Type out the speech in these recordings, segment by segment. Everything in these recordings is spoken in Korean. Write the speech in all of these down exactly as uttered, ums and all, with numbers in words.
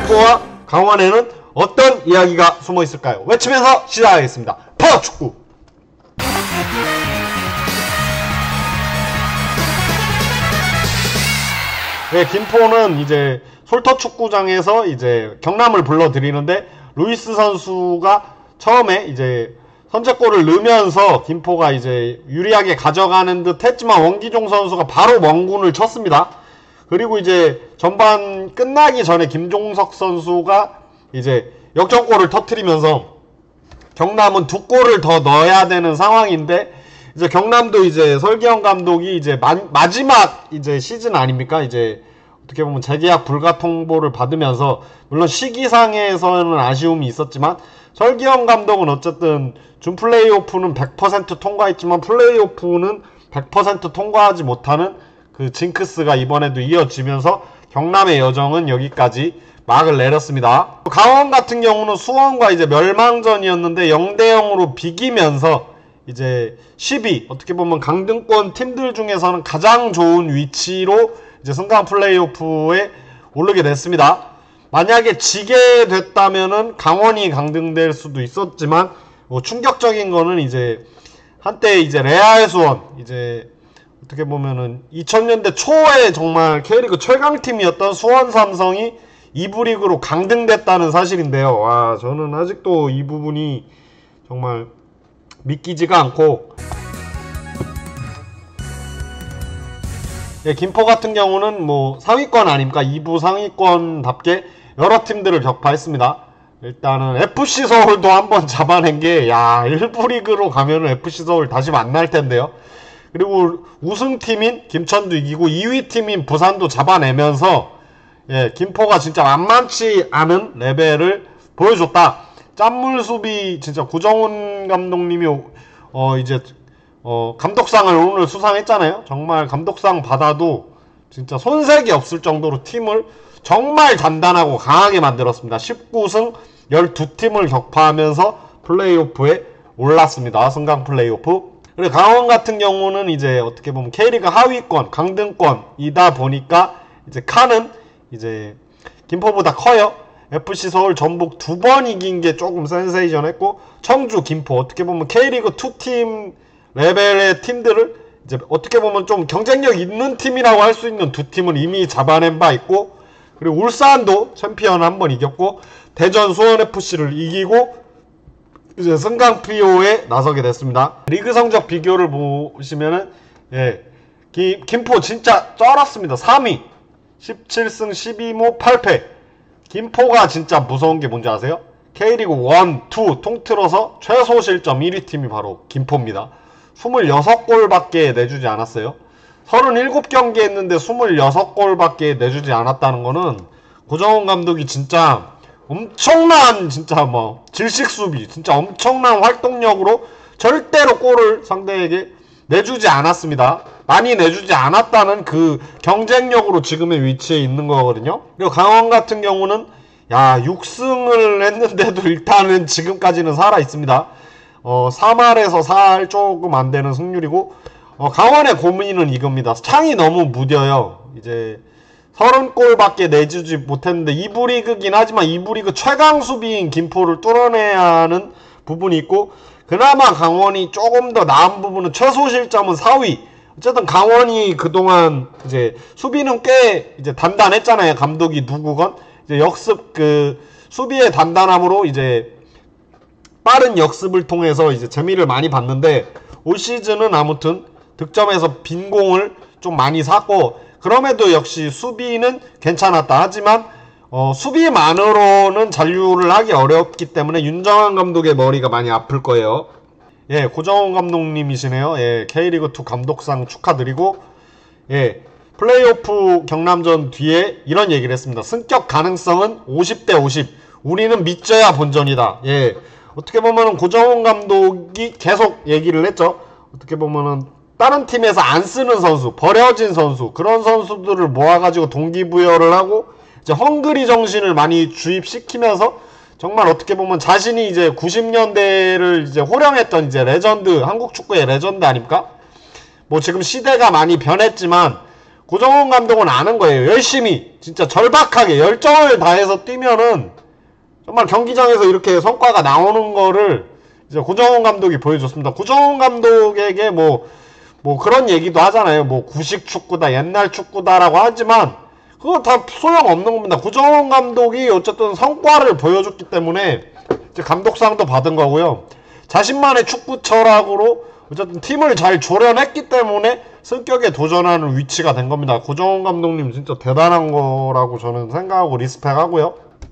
김포와 강원에는 어떤 이야기가 숨어 있을까요? 외치면서 시작하겠습니다. 파워축구! 네, 김포는 이제 솔터축구장에서 이제 경남을 불러들이는데 루이스 선수가 처음에 이제 선제골을 넣으면서 김포가 이제 유리하게 가져가는 듯 했지만 원기종 선수가 바로 멍군을 쳤습니다. 그리고 이제 전반 끝나기 전에 김종석 선수가 이제 역전골을 터뜨리면서 경남은 두 골을 더 넣어야 되는 상황인데 이제 경남도 이제 설기현 감독이 이제 마, 마지막 이제 시즌 아닙니까? 이제 어떻게 보면 재계약 불가 통보를 받으면서 물론 시기상에서는 아쉬움이 있었지만 설기현 감독은 어쨌든 준 플레이오프는 백 퍼센트 통과했지만 플레이오프는 백 퍼센트 통과하지 못하는 그 징크스가 이번에도 이어지면서 경남의 여정은 여기까지 막을 내렸습니다. 강원 같은 경우는 수원과 이제 멸망전이었는데 영 대 영으로 비기면서 이제 십위, 어떻게 보면 강등권 팀들 중에서는 가장 좋은 위치로 이제 승강 플레이오프에 오르게 됐습니다. 만약에 지게 됐다면은 강원이 강등될 수도 있었지만 뭐 충격적인 거는 이제 한때 이제 레알 수원, 이제 어떻게 보면은 이천 년대 초에 정말 K리그 최강팀이었던 수원 삼성이 이 부 리그로 강등됐다는 사실인데요. 와, 저는 아직도 이 부분이 정말 믿기지가 않고, 예, 김포 같은 경우는 뭐 상위권 아닙니까? 이 부 상위권답게 여러 팀들을 격파했습니다. 일단은 에프씨 서울도 한번 잡아낸 게, 야, 일 부 리그로 가면은 에프씨 서울 다시 만날 텐데요. 그리고 우승팀인 김천도 이기고 이 위 팀인 부산도 잡아내면서, 예, 김포가 진짜 만만치 않은 레벨을 보여줬다. 짠물 수비, 진짜 구정훈 감독님이 어 이제 어 감독상을 오늘 수상했잖아요. 정말 감독상 받아도 진짜 손색이 없을 정도로 팀을 정말 단단하고 강하게 만들었습니다. 십구 승 십이 팀을 격파하면서 플레이오프에 올랐습니다. 승강 플레이오프. 그리고 강원 같은 경우는 이제 어떻게 보면 K리그 하위권, 강등권이다 보니까 이제 칸은 이제 김포보다 커요. 에프씨 서울, 전북 두 번 이긴 게 조금 센세이션했고, 청주, 김포 어떻게 보면 K리그 이 팀 레벨의 팀들을 이제 어떻게 보면 좀 경쟁력 있는 팀이라고 할 수 있는 두 팀은 이미 잡아낸 바 있고, 그리고 울산도 챔피언 한 번 이겼고, 대전 수원에프씨를 이기고 이제 승강 피오에 나서게 됐습니다. 리그 성적 비교를 보시면은, 예, 기, 김포 진짜 쩔었습니다. 삼 위, 십칠 승 십이 무 팔 패. 김포가 진짜 무서운 게 뭔지 아세요? K리그 일, 이 통틀어서 최소 실점 일 위 팀이 바로 김포입니다. 이십육 골밖에 내주지 않았어요. 삼십칠 경기 했는데 이십육 골밖에 내주지 않았다는 거는 구정훈 감독이 진짜 엄청난 진짜 뭐 질식 수비, 진짜 엄청난 활동력으로 절대로 골을 상대에게 내주지 않았습니다. 많이 내주지 않았다는 그 경쟁력으로 지금의 위치에 있는 거거든요. 그리고 강원 같은 경우는 야, 육 승을 했는데도 일단은 지금까지는 살아 있습니다. 어, 삼 할에서 사 할 조금 안 되는 승률이고, 어, 강원의 고민은 이겁니다. 창이 너무 무뎌요. 이제 삼십 골밖에 내주지 못했는데 이 부 리그긴 하지만 이 부 리그 최강 수비인 김포를 뚫어내야 하는 부분이 있고, 그나마 강원이 조금 더 나은 부분은 최소 실점은 사 위. 어쨌든 강원이 그동안 이제 수비는 꽤 이제 단단했잖아요. 감독이 누구건 이제 역습 그 수비의 단단함으로 이제 빠른 역습을 통해서 이제 재미를 많이 봤는데, 올 시즌은 아무튼 득점에서 빈 공을 좀 많이 샀고, 그럼에도 역시 수비는 괜찮았다. 하지만 어, 수비만으로는 잔류를 하기 어렵기 때문에 윤정환 감독의 머리가 많이 아플 거예요. 예, 고정훈 감독님이시네요. 예, K리그 이 감독상 축하드리고, 예, 플레이오프 경남전 뒤에 이런 얘기를 했습니다. 승격 가능성은 오십 대 오십. 우리는 믿져야 본전이다. 예, 어떻게 보면은 고정훈 감독이 계속 얘기를 했죠. 어떻게 보면은 다른 팀에서 안 쓰는 선수, 버려진 선수, 그런 선수들을 모아가지고 동기부여를 하고 이제 헝그리 정신을 많이 주입시키면서 정말 어떻게 보면 자신이 이제 구십 년대를 이제 호령했던 이제 레전드, 한국 축구의 레전드 아닙니까? 뭐 지금 시대가 많이 변했지만 고정훈 감독은 아는 거예요. 열심히 진짜 절박하게 열정을 다해서 뛰면은 정말 경기장에서 이렇게 성과가 나오는 거를 이제 고정훈 감독이 보여줬습니다. 고정훈 감독에게 뭐 뭐 그런 얘기도 하잖아요. 뭐 구식 축구다, 옛날 축구다라고 하지만 그거 다 소용없는 겁니다. 고정훈 감독이 어쨌든 성과를 보여줬기 때문에 이제 감독상도 받은 거고요. 자신만의 축구 철학으로 어쨌든 팀을 잘 조련했기 때문에 승격에 도전하는 위치가 된 겁니다. 고정훈 감독님 진짜 대단한 거라고 저는 생각하고 리스펙하고요.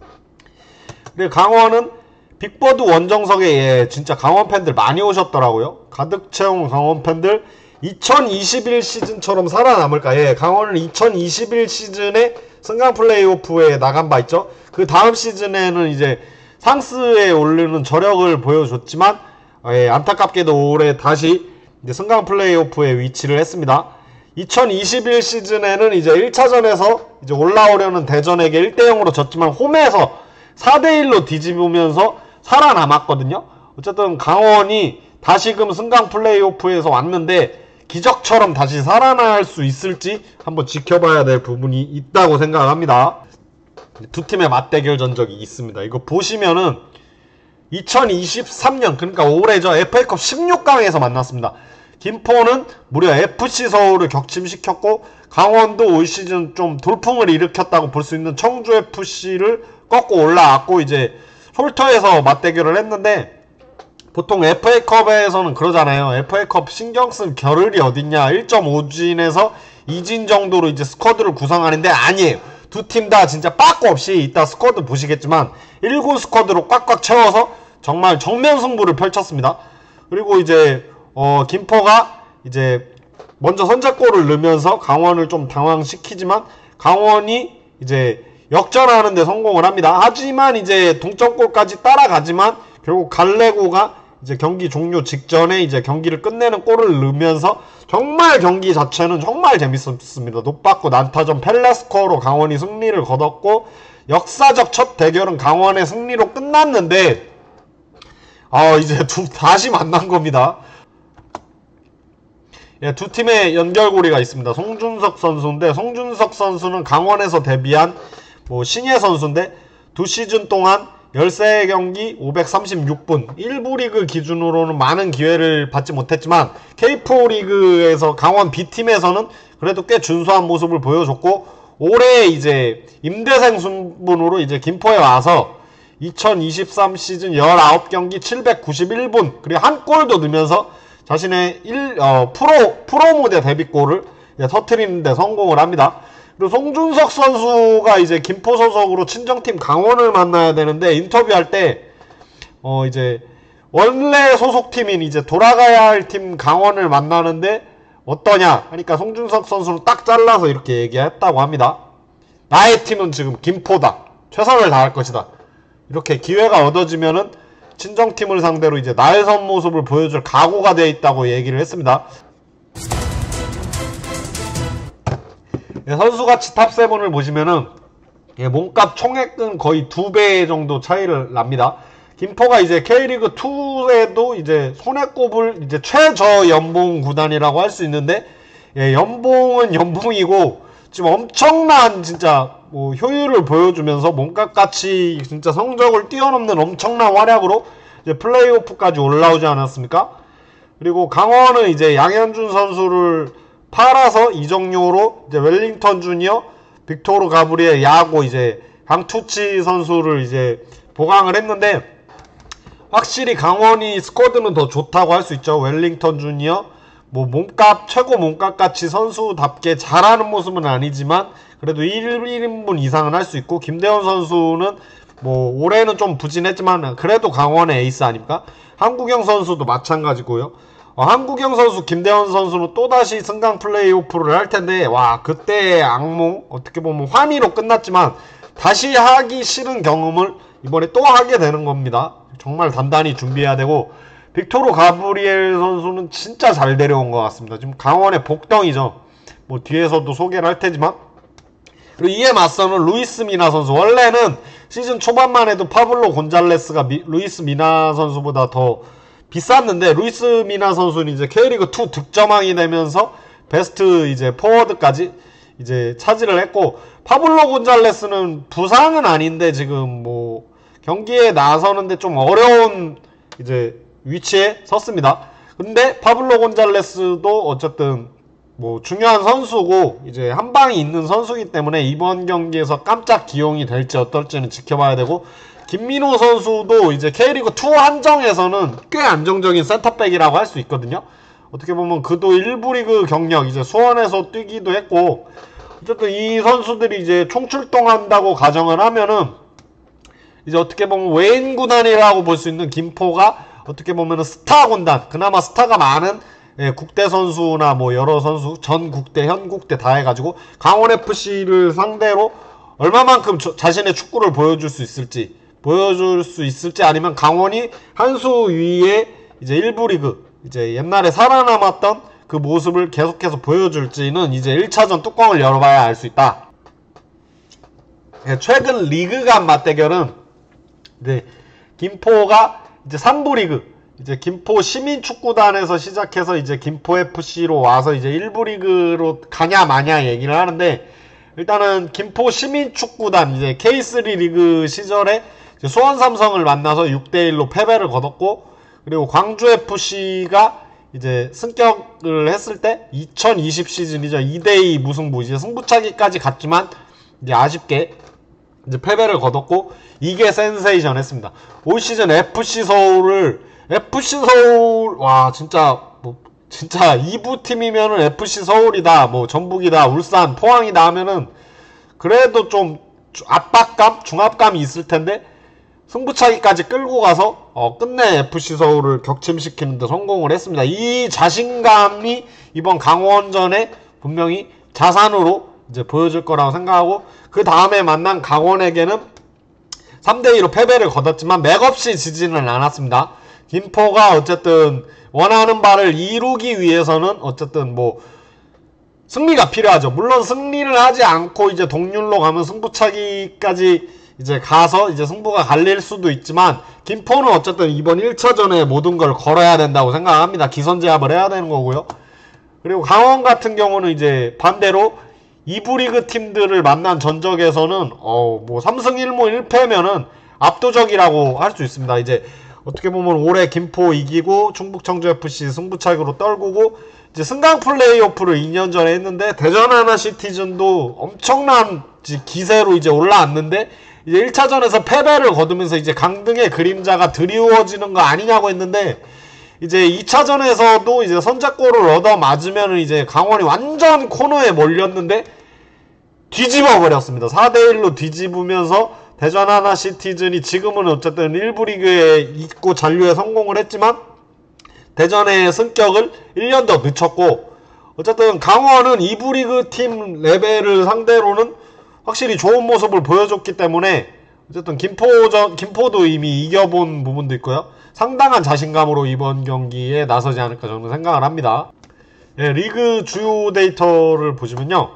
그리고 강원은 빅버드 원정석에 예, 진짜 강원 팬들 많이 오셨더라고요. 가득 채운 강원 팬들. 이천이십일 시즌처럼 살아남을까? 예, 강원은 이천이십일 시즌에 승강 플레이오프에 나간 바 있죠. 그 다음 시즌에는 이제 상스에 오르는 저력을 보여줬지만 예, 안타깝게도 올해 다시 이제 승강 플레이오프에 위치를 했습니다. 이천이십일 시즌에는 이제 일 차전에서 이제 올라오려는 대전에게 일 대 영으로 졌지만 홈에서 사 대 일로 뒤집으면서 살아남았거든요. 어쨌든 강원이 다시금 승강 플레이오프에서 왔는데 기적처럼 다시 살아날 수 있을지 한번 지켜봐야 될 부분이 있다고 생각합니다. 두 팀의 맞대결 전적이 있습니다. 이거 보시면은 이천이십삼 년 그러니까 올해죠. 에프에이컵 십육 강에서 만났습니다. 김포는 무려 에프씨 서울을 격침시켰고 강원도 올 시즌 좀 돌풍을 일으켰다고 볼 수 있는 청주에프씨를 꺾고 올라왔고 이제 홀터에서 맞대결을 했는데 보통 에프에이컵에서는 그러잖아요. 에프에이컵 신경 쓸 겨를이 어딨냐. 일 점 오 진에서 이 진 정도로 이제 스쿼드를 구성하는데 아니에요. 두 팀 다 진짜 빠꾸 없이 이따 스쿼드 보시겠지만 일 군 스쿼드로 꽉꽉 채워서 정말 정면 승부를 펼쳤습니다. 그리고 이제 어 김포가 이제 먼저 선제골을 넣으면서 강원을 좀 당황시키지만 강원이 이제 역전하는 데 성공을 합니다. 하지만 이제 동점골까지 따라가지만 결국 갈레고가 이제 경기 종료 직전에 이제 경기를 끝내는 골을 넣으면서 정말 경기 자체는 정말 재밌었습니다. 높았고 난타전 펠레스코어로 강원이 승리를 거뒀고 역사적 첫 대결은 강원의 승리로 끝났는데 아 이제 두, 다시 만난 겁니다. 예, 두 팀의 연결고리가 있습니다. 송준석 선수인데 송준석 선수는 강원에서 데뷔한 뭐 신예 선수인데 두 시즌 동안 열세 경기 오백삼십육 분 일부 리그 기준으로는 많은 기회를 받지 못했지만 케이포 리그에서 강원 B팀에서는 그래도 꽤 준수한 모습을 보여줬고 올해 이제 임대생 순분으로 이제 김포에 와서 이천이십삼 시즌 십구 경기 칠백구십일 분 그리고 한 골도 넣으면서 자신의 일, 어, 프로 프로 무대 데뷔골을 터트리는 데 성공을 합니다. 그리고 송준석 선수가 이제 김포 소속으로 친정팀 강원을 만나야 되는데 인터뷰할 때 어 이제 원래 소속팀인 이제 돌아가야 할 팀 강원을 만나는데 어떠냐 하니까 송준석 선수는 딱 잘라서 이렇게 얘기했다고 합니다. 나의 팀은 지금 김포다. 최선을 다할 것이다. 이렇게 기회가 얻어지면은 친정팀을 상대로 이제 나의 선 모습을 보여줄 각오가 되어 있다고 얘기를 했습니다. 예, 선수가치 탑세븐을 보시면은 예, 몸값 총액은 거의 두 배 정도 차이를 납니다. 김포가 이제 K리그이에도 이제 손에 꼽을 이제 최저 연봉 구단이라고 할 수 있는데 예, 연봉은 연봉이고 지금 엄청난 진짜 뭐 효율을 보여주면서 몸값같이 진짜 성적을 뛰어넘는 엄청난 활약으로 이제 플레이오프까지 올라오지 않았습니까? 그리고 강원은 이제 양현준 선수를 팔아서 이적료로 이제 웰링턴 주니어, 빅토르 가브리엘, 야고 이제 강투치 선수를 이제 보강을 했는데 확실히 강원이 스쿼드는 더 좋다고 할 수 있죠. 웰링턴 주니어 뭐 몸값 최고 몸값 같이 선수답게 잘하는 모습은 아니지만 그래도 일 인분 이상은 할 수 있고 김대원 선수는 뭐 올해는 좀 부진했지만 그래도 강원의 에이스 아닙니까? 한국영 선수도 마찬가지고요. 어, 한국영 선수, 김대원 선수는 또다시 승강 플레이오프를 할 텐데, 와, 그때의 악몽, 어떻게 보면 환희로 끝났지만, 다시 하기 싫은 경험을 이번에 또 하게 되는 겁니다. 정말 단단히 준비해야 되고, 빅토르 가브리엘 선수는 진짜 잘 데려온 것 같습니다. 지금 강원의 복덩이죠. 뭐 뒤에서도 소개를 할 테지만. 그리고 이에 맞서는 루이스 미나 선수. 원래는 시즌 초반만 해도 파블로 곤잘레스가 미, 루이스 미나 선수보다 더 비쌌는데 루이스 미나 선수는 이제 K리그 이 득점왕이 되면서 베스트 이제 포워드까지 이제 차지를 했고, 파블로 곤잘레스는 부상은 아닌데 지금 뭐 경기에 나서는데 좀 어려운 이제 위치에 섰습니다. 근데 파블로 곤잘레스도 어쨌든 뭐 중요한 선수고 이제 한 방이 있는 선수이기 때문에 이번 경기에서 깜짝 기용이 될지 어떨지는 지켜봐야 되고, 김민호 선수도 이제 K리그 투 한정에서는 꽤 안정적인 센터백이라고 할 수 있거든요. 어떻게 보면 그도 일부 리그 경력 이제 수원에서 뛰기도 했고, 어쨌든 이 선수들이 이제 총출동한다고 가정을 하면은 이제 어떻게 보면 외인 구단이라고 볼 수 있는 김포가 어떻게 보면은 스타 군단, 그나마 스타가 많은 예, 국대 선수나 뭐 여러 선수, 전 국대, 현 국대 다 해가지고 강원에프씨를 상대로 얼마만큼 저, 자신의 축구를 보여줄 수 있을지, 보여줄 수 있을지, 아니면 강원이 한 수 위에 이제 일부 리그, 이제 옛날에 살아남았던 그 모습을 계속해서 보여줄지는 이제 일 차전 뚜껑을 열어봐야 알 수 있다. 예, 최근 리그 간 맞대결은 네, 김포가 이제 삼 부 리그, 이제 김포 시민축구단에서 시작해서 이제 김포에프씨로 와서 이제 일 부 리그로 가냐 마냐 얘기를 하는데, 일단은 김포 시민축구단 이제 케이 쓰리 리그 시절에 이제 수원 삼성을 만나서 육 대 일로 패배를 거뒀고, 그리고 광주에프씨가 이제 승격을 했을 때 이천이십 시즌이죠. 이 대 이 무승부, 이제 승부차기까지 갔지만 이제 아쉽게 이제 패배를 거뒀고, 이게 센세이션 했습니다. 올 시즌 에프씨 서울을 에프씨 서울, 와 진짜 뭐 진짜 이 부 팀이면은 에프씨 서울이다, 뭐 전북이다, 울산, 포항이다 하면은 그래도 좀 압박감, 중압감이 있을 텐데 승부차기까지 끌고 가서 어, 끝내 에프씨 서울을 격침시키는 데 성공을 했습니다. 이 자신감이 이번 강원전에 분명히 자산으로 이제 보여줄 거라고 생각하고, 그 다음에 만난 강원에게는 삼 대 이로 패배를 거뒀지만 맥없이 지지는 않았습니다. 김포가 어쨌든 원하는 바를 이루기 위해서는 어쨌든 뭐 승리가 필요하죠. 물론 승리를 하지 않고 이제 동률로 가면 승부차기까지 이제 가서 이제 승부가 갈릴 수도 있지만, 김포는 어쨌든 이번 일 차전에 모든 걸 걸어야 된다고 생각합니다. 기선제압을 해야 되는 거고요. 그리고 강원 같은 경우는 이제 반대로 이 부 리그 팀들을 만난 전적에서는 어 뭐 삼 승 일 무 일 패면은 압도적이라고 할 수 있습니다. 이제 어떻게 보면 올해 김포 이기고 충북 청주에프씨 승부차기로 떨구고, 이제 승강 플레이오프를 이 년 전에 했는데 대전 하나시티즌도 엄청난 기세로 이제 올라왔는데, 이제 일 차전에서 패배를 거두면서 이제 강등의 그림자가 드리워지는 거 아니냐고 했는데, 이제 이 차전에서도 이제 선제골을 얻어 맞으면 이제 강원이 완전 코너에 몰렸는데 뒤집어 버렸습니다. 사 대 일로 뒤집으면서 대전 하나시티즌이 지금은 어쨌든 일 부 리그에 있고 잔류에 성공을 했지만 대전의 승격을 일 년 더 늦췄고, 어쨌든 강원은 이 부 리그 팀 레벨을 상대로는 확실히 좋은 모습을 보여줬기 때문에 어쨌든 김포전, 김포도 이미 이겨본 부분도 있고요. 상당한 자신감으로 이번 경기에 나서지 않을까 저는 생각을 합니다. 예, 리그 주요 데이터를 보시면요.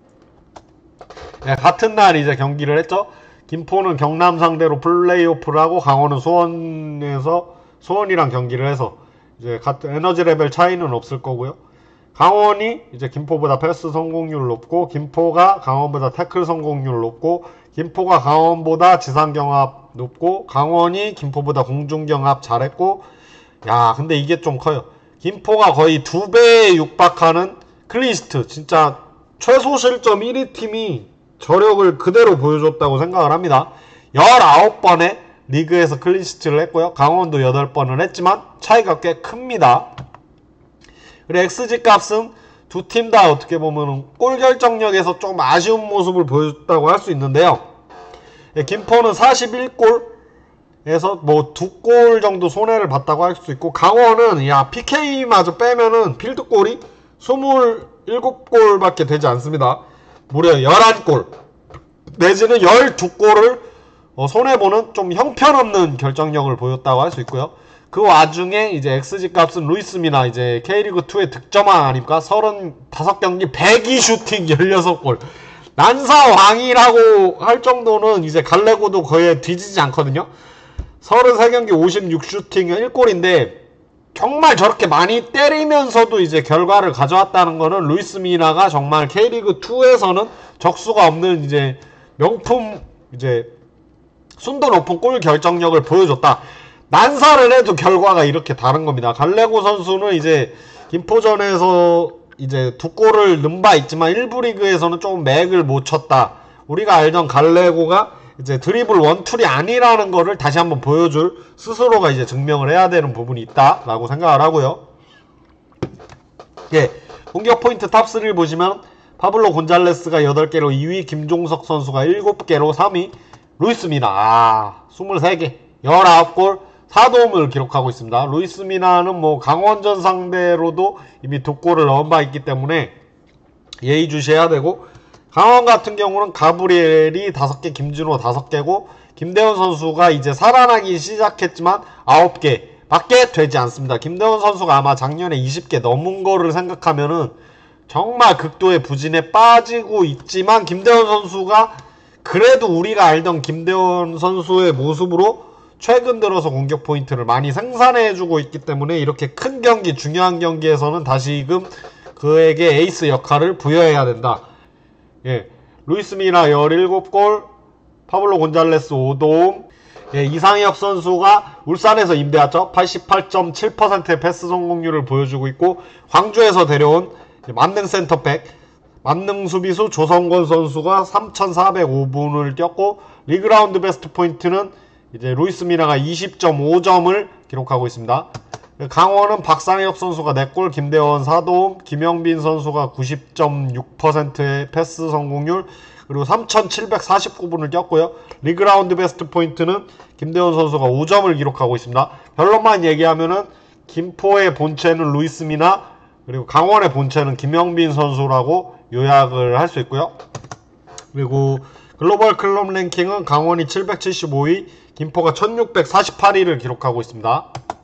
예, 같은 날 이제 경기를 했죠. 김포는 경남 상대로 플레이오프를 하고, 강원은 수원에서 수원이랑 경기를 해서 이제 같은 에너지 레벨 차이는 없을 거고요. 강원이 이제 김포보다 패스 성공률 높고, 김포가 강원보다 태클 성공률 높고, 김포가 강원보다 지상경합 높고, 강원이 김포보다 공중경합 잘했고, 야 근데 이게 좀 커요. 김포가 거의 두 배에 육박하는 클린시트, 진짜 최소 실점 일 위 팀이 저력을 그대로 보여줬다고 생각을 합니다. 열아홉 번의 리그에서 클린시트를 했고요. 강원도 여덟 번을 했지만 차이가 꽤 큽니다. 그리고 엑스지 값은 두 팀 다 어떻게 보면 골 결정력에서 좀 아쉬운 모습을 보여줬다고 할 수 있는데요. 예, 김포는 사십일 골에서 뭐 두 골 정도 손해를 봤다고 할 수 있고, 강원은 야 피케이마저 빼면은 필드골이 이십칠 골밖에 되지 않습니다. 무려 열한 골 내지는 십이 골을 어, 손해보는 좀 형편없는 결정력을 보였다고 할 수 있고요. 그 와중에 이제 엑스지 값은 루이스미나 이제 K리그 투의 득점왕 아닙니까? 서른다섯 경기 백이 슈팅 십육 골. 난사왕이라고 할 정도는 이제 갈레고도 거의 뒤지지 않거든요. 서른세 경기 오십육 슈팅 일 골인데 정말 저렇게 많이 때리면서도 이제 결과를 가져왔다는 거는 루이스 미나가 정말 K리그이에서는 적수가 없는 이제 명품 이제 순도 높은 골 결정력을 보여줬다. 난사를 해도 결과가 이렇게 다른 겁니다. 갈레고 선수는 이제 김포전에서 이제 두 골을 넣은 바 있지만 일부 리그에서는 조금 맥을 못 쳤다. 우리가 알던 갈레고가 이제 드리블 원툴이 아니라는 거를 다시 한번 보여줄 스스로가 이제 증명을 해야 되는 부분이 있다라고 생각을 하고요. 예, 공격 포인트 탑삼을 보시면 파블로 곤잘레스가 여덟 개로 이 위, 김종석 선수가 일곱 개로 삼 위, 루이스 미나 아, 이십삼 개, 십구 골, 사 도움을 기록하고 있습니다. 루이스 미나는 뭐 강원전 상대로도 이미 두 골을 넣은 바 있기 때문에 예의주시해야 되고, 강원 같은 경우는 가브리엘이 다섯 개, 김진호 다섯 개고 김대원 선수가 이제 살아나기 시작했지만 아홉 개 밖에 되지 않습니다. 김대원 선수가 아마 작년에 이십 개 넘은 거를 생각하면은 정말 극도의 부진에 빠지고 있지만, 김대원 선수가 그래도 우리가 알던 김대원 선수의 모습으로 최근 들어서 공격 포인트를 많이 생산해주고 있기 때문에 이렇게 큰 경기, 중요한 경기에서는 다시금 그에게 에이스 역할을 부여해야 된다. 예, 루이스 미나 십칠 골, 파블로 곤잘레스 오 도움, 예, 이상혁 선수가 울산에서 임대 왔죠. 팔십팔 점 칠 퍼센트의 패스 성공률을 보여주고 있고, 광주에서 데려온 만능 센터백, 만능 수비수 조성권 선수가 삼천사백오 분을 뛰었고, 리그라운드 베스트 포인트는 이제 루이스 미나가 이십 점 오 점을 기록하고 있습니다. 강원은 박상혁 선수가 네 골, 김대원 사 도움, 김영빈 선수가 구십 점 육 퍼센트의 패스 성공률, 그리고 삼천칠백사십구 분을 뛰었고요. 리그라운드 베스트 포인트는 김대원 선수가 오 점을 기록하고 있습니다. 결론만 얘기하면은 김포의 본체는 루이스 미나, 그리고 강원의 본체는 김영빈 선수라고 요약을 할 수 있고요. 그리고 글로벌 클럽 랭킹은 강원이 칠백칠십오 위, 김포가 천육백사십팔 위를 기록하고 있습니다.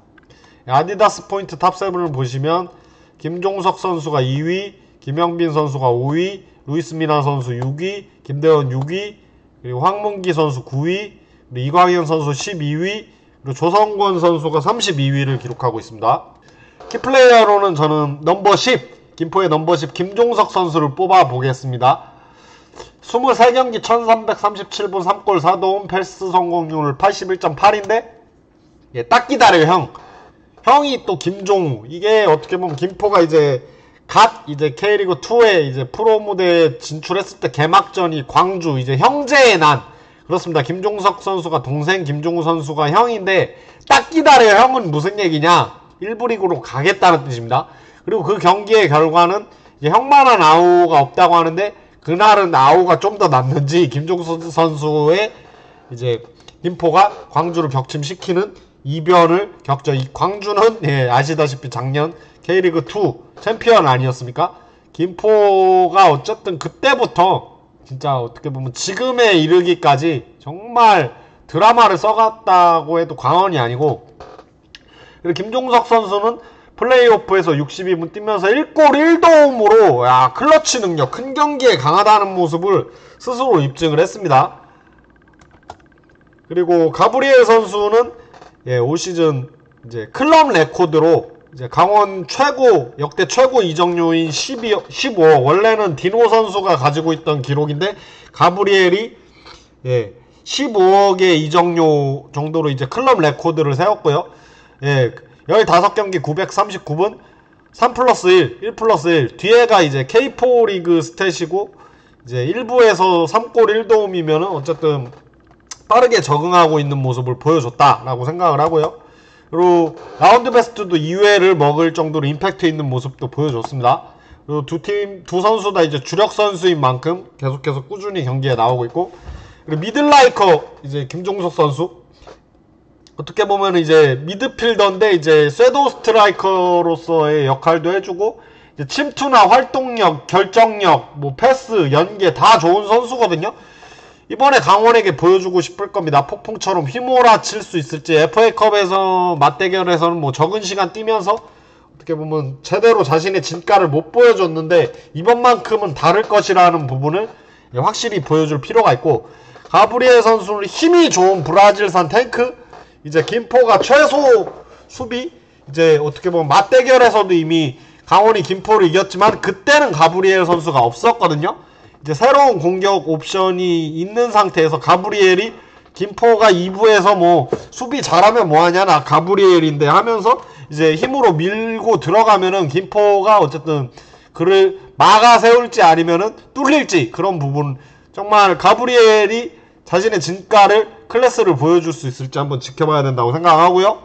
아디다스 포인트 탑칠을 보시면 김종석 선수가 이 위, 김영빈 선수가 오 위, 루이스 미나 선수 육 위, 김대원 육 위, 그리고 황문기 선수 구 위, 그리고 이광현 선수 십이 위, 그리고 조성권 선수가 삼십이 위를 기록하고 있습니다. 키플레이어로는 저는 넘버 십, 김포의 넘버 십 김종석 선수를 뽑아 보겠습니다. 이십삼 경기 천삼백삼십칠 분 삼 골 사 도움, 패스 성공률 팔십일 점 팔인데 예, 딱 기다려요, 형. 형이 또 김종우. 이게 어떻게 보면 김포가 이제 갓 이제 K리그이에 이제 프로 무대에 진출했을 때 개막전이 광주, 이제 형제의 난. 그렇습니다. 김종석 선수가 동생, 김종우 선수가 형인데, 딱 기다려요, 형은 무슨 얘기냐? 일부 리그로 가겠다는 뜻입니다. 그리고 그 경기의 결과는 이제 형만한 아우가 없다고 하는데, 그날은 아우가 좀 더 낫는지 김종석 선수의 이제 김포가 광주를 격침시키는 이변을 겪죠. 이 광주는 예, 아시다시피 작년 K리그이 챔피언 아니었습니까? 김포가 어쨌든 그때부터 진짜 어떻게 보면 지금에 이르기까지 정말 드라마를 써갔다고 해도 과언이 아니고, 그리고 김종석 선수는 플레이오프에서 육십이 분 뛰면서 일 골 일 도움으로 야, 클러치 능력, 큰 경기에 강하다는 모습을 스스로 입증을 했습니다. 그리고 가브리엘 선수는 예, 올 시즌 이제 클럽 레코드로 이제 강원 최고, 역대 최고 이적료인 십이, 십오억, 원래는 디노 선수가 가지고 있던 기록인데 가브리엘이 예, 십오억의 이적료 정도로 이제 클럽 레코드를 세웠고요. 예, 십오 경기 구백삼십구 분, 삼 플러스 일, 일 플러스 일. 뒤에가 이제 케이 사 리그 스탯이고, 이제 일부에서 삼 골 일 도움이면은 어쨌든 빠르게 적응하고 있는 모습을 보여줬다라고 생각을 하고요. 그리고 라운드 베스트도 이 회를 먹을 정도로 임팩트 있는 모습도 보여줬습니다. 그리고 두 팀, 두 선수 다 이제 주력 선수인 만큼 계속해서 꾸준히 경기에 나오고 있고, 그리고 미들라이커 이제 김종석 선수, 어떻게 보면 이제 미드필더인데 이제 섀도우 스트라이커로서의 역할도 해주고, 이제 침투나 활동력, 결정력, 뭐 패스, 연계 다 좋은 선수거든요. 이번에 강원에게 보여주고 싶을 겁니다. 폭풍처럼 휘몰아칠 수 있을지. 에프에이컵에서 맞대결에서는 뭐 적은 시간 뛰면서 어떻게 보면 제대로 자신의 진가를 못 보여줬는데, 이번만큼은 다를 것이라는 부분을 확실히 보여줄 필요가 있고, 가브리엘 선수는 힘이 좋은 브라질산 탱크, 이제 김포가 최소 수비 이제 어떻게 보면 맞대결에서도 이미 강원이 김포를 이겼지만 그때는 가브리엘 선수가 없었거든요. 이제 새로운 공격 옵션이 있는 상태에서 가브리엘이 김포가 이 부에서 뭐 수비 잘하면 뭐하냐 나 가브리엘인데 하면서 이제 힘으로 밀고 들어가면은 김포가 어쨌든 그를 막아 세울지 아니면은 뚫릴지 그런 부분 정말 가브리엘이 자신의 진가를 클래스를 보여줄 수 있을지 한번 지켜봐야 된다고 생각하고요.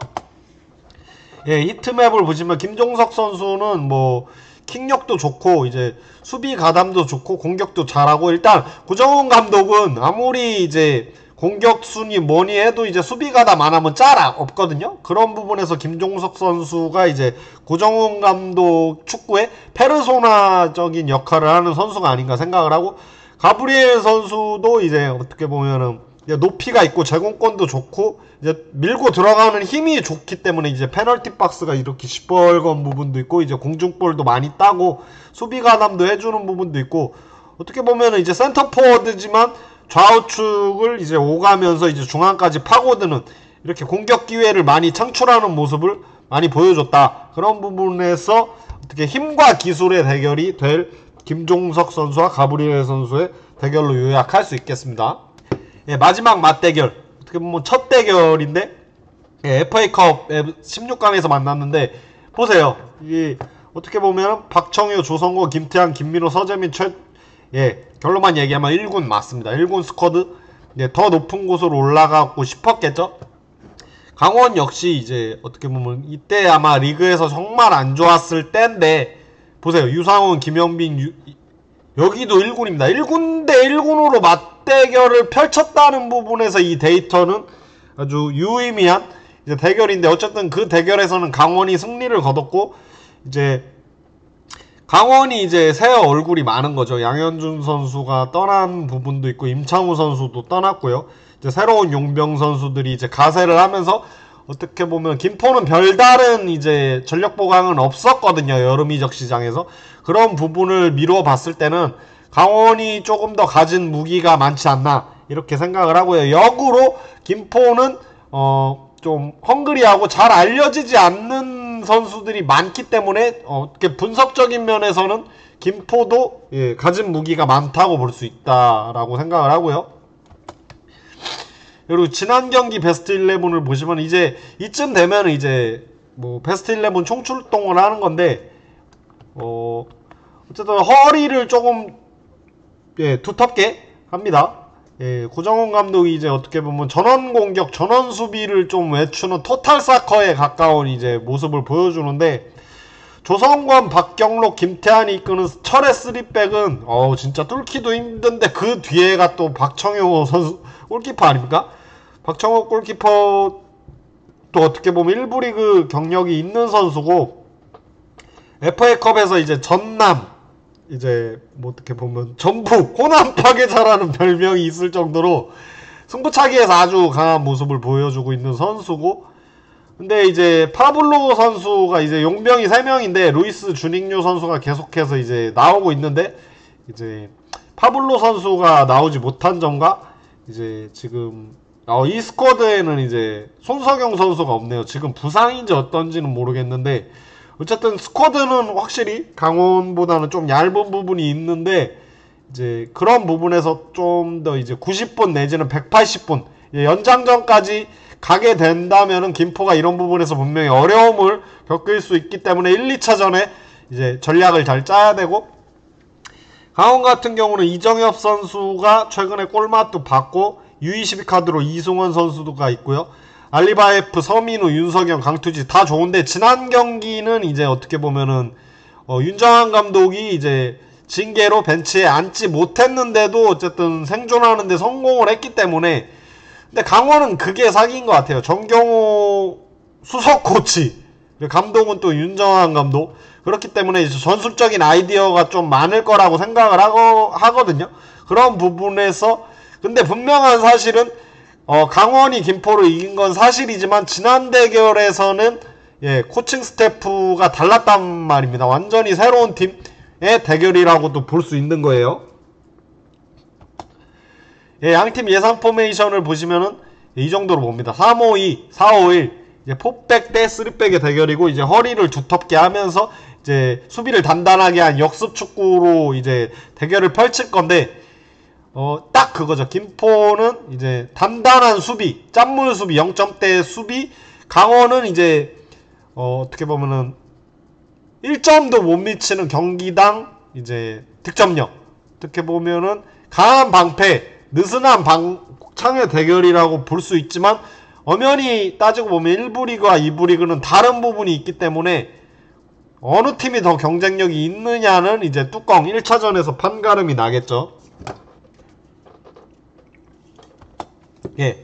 예, 히트맵을 보시면 김종석 선수는 뭐 킥력도 좋고 이제 수비 가담도 좋고 공격도 잘하고 일단 구정훈 감독은 아무리 이제 공격순위 뭐니 해도 이제 수비 가담 안 하면 짤 없거든요. 그런 부분에서 김종석 선수가 이제 구정훈 감독 축구의 페르소나적인 역할을 하는 선수가 아닌가 생각을 하고 가브리엘 선수도 이제 어떻게 보면은 높이가 있고 제공권도 좋고 이제 밀고 들어가는 힘이 좋기 때문에 이제 페널티 박스가 이렇게 시뻘건 부분도 있고 이제 공중볼도 많이 따고 수비 가담도 해주는 부분도 있고 어떻게 보면은 이제 센터 포워드지만 좌우측을 이제 오가면서 이제 중앙까지 파고드는 이렇게 공격 기회를 많이 창출하는 모습을 많이 보여줬다. 그런 부분에서 어떻게 힘과 기술의 대결이 될 김종석 선수와 가브리엘 선수의 대결로 요약할 수 있겠습니다. 예, 마지막 맞대결 어떻게 보면 첫 대결인데 예, 에프에이컵 십육 강에서 만났는데 보세요. 이 어떻게 보면 박청효, 조성호, 김태환, 김민호, 서재민, 최 예, 결론만 얘기하면 일 군 맞습니다. 일 군 스쿼드 예, 더 높은 곳으로 올라가고 싶었겠죠. 강원 역시 이제 어떻게 보면 이때 아마 리그에서 정말 안 좋았을 때인데 보세요. 유상훈, 김영빈 유, 여기도 일 군입니다. 일 군 대 일 군으로 맞대결을 펼쳤다는 부분에서 이 데이터는 아주 유의미한 이제 대결인데 어쨌든 그 대결에서는 강원이 승리를 거뒀고 이제 강원이 이제 새 얼굴이 많은 거죠. 양현준 선수가 떠난 부분도 있고 임창우 선수도 떠났고요. 이제 새로운 용병 선수들이 이제 가세를 하면서 어떻게 보면 김포는 별다른 이제 전력 보강은 없었거든요. 여름 이적 시장에서. 그런 부분을 미루어 봤을 때는 강원이 조금 더 가진 무기가 많지 않나 이렇게 생각을 하고요. 역으로 김포는 어 좀 헝그리하고 잘 알려지지 않는 선수들이 많기 때문에 어, 이렇게 분석적인 면에서는 김포도 예, 가진 무기가 많다고 볼 수 있다라고 생각을 하고요. 그리고 지난 경기 베스트 십일을 보시면 이제 이쯤 되면 이제 뭐 베스트 십일 총출동을 하는 건데 어 어쨌든 허리를 조금 예, 두텁게 합니다. 예, 구정훈 감독이 이제 어떻게 보면 전원 공격, 전원 수비를 좀 외추는 토탈 사커에 가까운 이제 모습을 보여주는데 조성권, 박경록, 김태환이 이끄는 철의 쓰리백은 어우 진짜 뚫기도 힘든데 그 뒤에가 또 박청효 선수 골키퍼 아닙니까? 박청효 골키퍼 또 어떻게 보면 일부 리그 경력이 있는 선수고 에프에이컵에서 이제 전남 이제 뭐 어떻게 보면 전북 호남 파괴자라는 별명이 있을 정도로 승부차기에서 아주 강한 모습을 보여주고 있는 선수고 근데 이제 파블로 선수가 이제 용병이 세 명인데 루이스 주닝요 선수가 계속해서 이제 나오고 있는데 이제 파블로 선수가 나오지 못한 점과 이제 지금 어, 이 스쿼드에는 이제 손석영 선수가 없네요. 지금 부상인지 어떤지는 모르겠는데 어쨌든 스쿼드는 확실히 강원보다는 좀 얇은 부분이 있는데 이제 그런 부분에서 좀 더 이제 구십 분 내지는 백팔십 분 연장전까지 가게 된다면은 김포가 이런 부분에서 분명히 어려움을 겪을 수 있기 때문에 일, 이 차전에 이제 전략을 잘 짜야 되고 강원 같은 경우는 이정엽 선수가 최근에 골맛도 받고 유 이십이 카드로 이승원 선수가 있고요. 알리바이프, 서민우, 윤석영, 강투지 다 좋은데 지난 경기는 이제 어떻게 보면은 어, 윤정환 감독이 이제 징계로 벤치에 앉지 못했는데도 어쨌든 생존하는데 성공을 했기 때문에 근데 강원은 그게 사기인 것 같아요. 정경호 수석 코치 감독은 또 윤정환 감독 그렇기 때문에 이제 전술적인 아이디어가 좀 많을 거라고 생각을 하거, 하거든요. 그런 부분에서 근데 분명한 사실은 어, 강원이 김포를 이긴 건 사실이지만 지난 대결에서는 예, 코칭 스태프가 달랐단 말입니다. 완전히 새로운 팀의 대결이라고도 볼 수 있는 거예요. 예, 양팀 예상 포메이션을 보시면은 이 정도로 봅니다. 삼 오이, 사 오일 이제 포백 대 쓰리백의 대결이고, 이제 허리를 두텁게 하면서 이제 수비를 단단하게 한 역습 축구로 이제 대결을 펼칠 건데, 어, 딱 그거죠. 김포는 이제 단단한 수비, 짠물 수비, 영 점대 수비, 강원은 이제 어, 어떻게 보면은 일 점도 못 미치는 경기당 이제 득점력, 어떻게 보면은 강한 방패, 느슨한 방창의 대결이라고 볼 수 있지만, 엄연히 따지고 보면 일 부 리그와 이 부 리그는 다른 부분이 있기 때문에 어느 팀이 더 경쟁력이 있느냐는 이제 뚜껑 일 차전에서 판가름이 나겠죠. 예.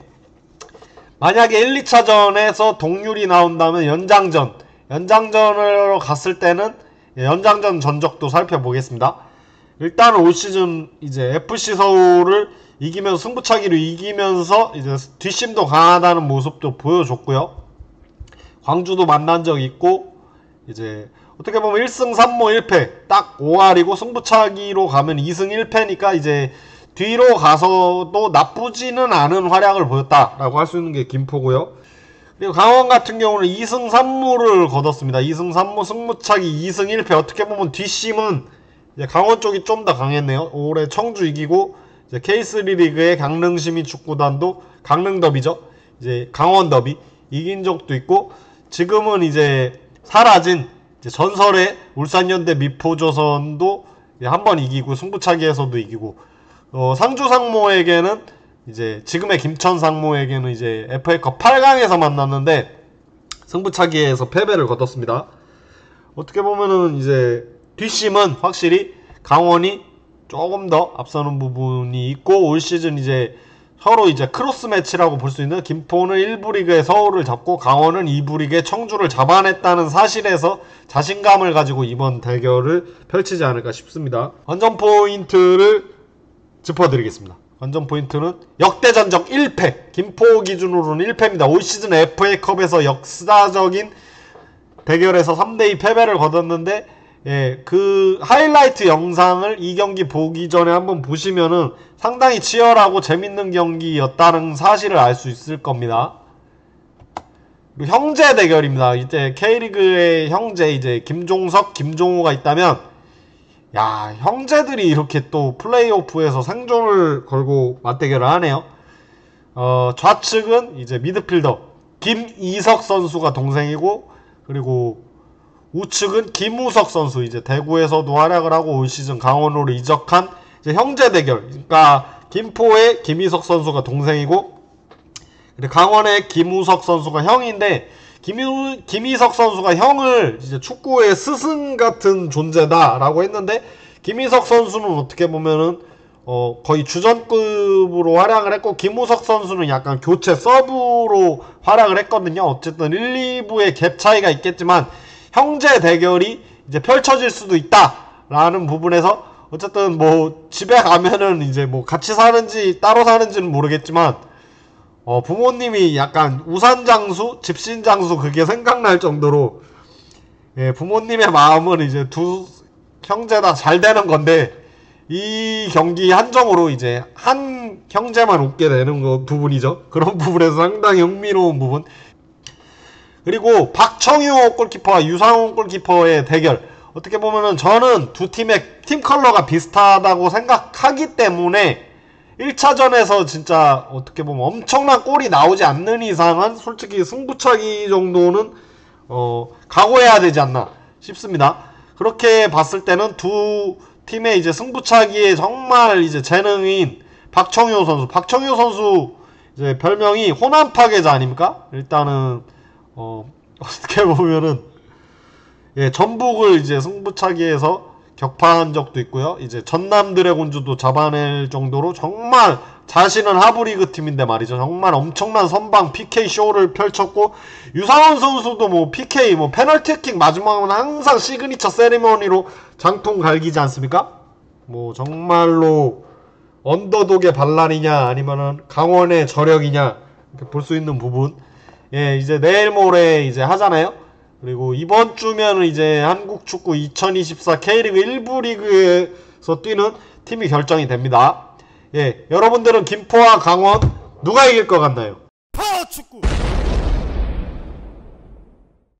만약에 일, 이 차전에서 동률이 나온다면 연장전, 연장전으로 갔을 때는 연장전 전적도 살펴보겠습니다. 일단 올 시즌 이제 에프씨 서울을 이기면서, 승부차기로 이기면서 이제 뒷심도 강하다는 모습도 보여줬고요. 광주도 만난 적 있고, 이제 어떻게 보면 일 승 삼 무 일 패 딱 오 할이고, 승부차기로 가면 이 승 일 패니까 이제 뒤로 가서도 나쁘지는 않은 활약을 보였다라고 할 수 있는 게 김포고요. 그리고 강원 같은 경우는 이 승 삼 무를 거뒀습니다. 이 승 삼 무 승부차기 이 승 일 패. 어떻게 보면 뒷심은 이제 강원 쪽이 좀 더 강했네요. 올해 청주 이기고, 이제 케이쓰리 리그의 강릉시민 축구단도 강릉 더비죠. 이제 강원 더비 이긴 적도 있고, 지금은 이제 사라진 이제 전설의 울산현대 미포조선도 한 번 이기고, 승부차기에서도 이기고, 어, 상주 상무에게는 이제 지금의 김천 상무에게는 이제 에프에이컵 팔 강에서 만났는데 승부차기에서 패배를 거뒀습니다. 어떻게 보면은 이제 뒷심은 확실히 강원이 조금 더 앞서는 부분이 있고, 올 시즌 이제 서로 이제 크로스 매치라고 볼 수 있는, 김포는 일 부 리그의 서울을 잡고 강원은 이 부 리그의 청주를 잡아냈다는 사실에서 자신감을 가지고 이번 대결을 펼치지 않을까 싶습니다. 관전 포인트를 짚어드리겠습니다. 관전 포인트는 역대 전적 일 패, 김포 기준으로는 일 패입니다. 올 시즌 에프에이컵에서 역사적인 대결에서 삼 대 이 패배를 거뒀는데, 예, 그 하이라이트 영상을 이 경기 보기 전에 한번 보시면은 상당히 치열하고 재밌는 경기였다는 사실을 알 수 있을 겁니다. 그리고 형제 대결입니다. 이제 K리그의 형제, 이제 김종석, 김종호가 있다면, 야, 형제들이 이렇게 또 플레이오프에서 생존을 걸고 맞대결을 하네요. 어, 좌측은 이제 미드필더 김이석 선수가 동생이고, 그리고 우측은 김우석 선수, 이제 대구에서도 활약을 하고 올 시즌 강원으로 이적한 이제 형제 대결. 그러니까 김포의 김이석 선수가 동생이고, 그리고 강원의 김우석 선수가 형인데, 김유, 김희석 선수가 형을 이제 축구의 스승 같은 존재다라고 했는데, 김희석 선수는 어떻게 보면은 어 거의 주전급으로 활약을 했고, 김우석 선수는 약간 교체 서브로 활약을 했거든요. 어쨌든 일, 이 부의 갭 차이가 있겠지만 형제 대결이 이제 펼쳐질 수도 있다라는 부분에서, 어쨌든 뭐 집에 가면은 이제 뭐 같이 사는지 따로 사는지는 모르겠지만, 어, 부모님이 약간 우산장수, 집신장수 그게 생각날 정도로, 예, 부모님의 마음은 이제 두 형제 다 잘 되는 건데, 이 경기 한정으로 이제 한 형제만 웃게 되는 거 부분이죠. 그런 부분에서 상당히 흥미로운 부분. 그리고 박청유 골키퍼와 유상훈 골키퍼의 대결. 어떻게 보면은 저는 두 팀의 팀 컬러가 비슷하다고 생각하기 때문에 일 차전에서 진짜 어떻게 보면 엄청난 골이 나오지 않는 이상은 솔직히 승부차기 정도는 어 각오해야 되지 않나 싶습니다. 그렇게 봤을 때는 두 팀의 이제 승부차기에 정말 이제 재능인 박청효 선수, 박청효 선수 이제 별명이 호남 파괴자 아닙니까? 일단은 어 어떻게 보면은 예, 전북을 이제 승부차기에서 격파한 적도 있고요. 이제 전남 드래곤즈도 잡아낼 정도로 정말 자신은 하부리그 팀인데 말이죠. 정말 엄청난 선방 피케이 쇼를 펼쳤고, 유상원 선수도 뭐 피케이, 뭐 페널티킥 마지막은 항상 시그니처 세리머니로 장통 갈기지 않습니까? 뭐 정말로 언더독의 반란이냐 아니면은 강원의 저력이냐 이렇게 볼 수 있는 부분. 예, 이제 내일 모레 이제 하잖아요. 그리고 이번 주면은 이제 한국 축구 이천이십사 K리그 일 부 리그에서 뛰는 팀이 결정이 됩니다. 예, 여러분들은 김포와 강원 누가 이길 것 같나요? 파워축구